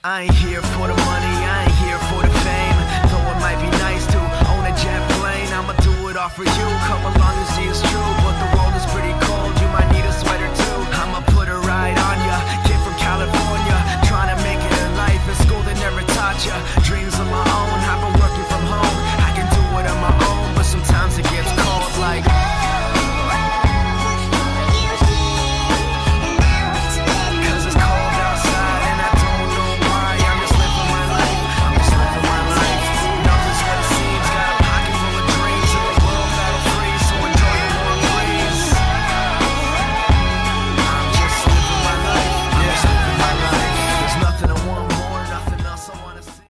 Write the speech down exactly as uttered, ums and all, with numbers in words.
I ain't here for the money, I ain't here for the fame. Though it might be nice to own a jet plane, I'ma do it all for you. Come along.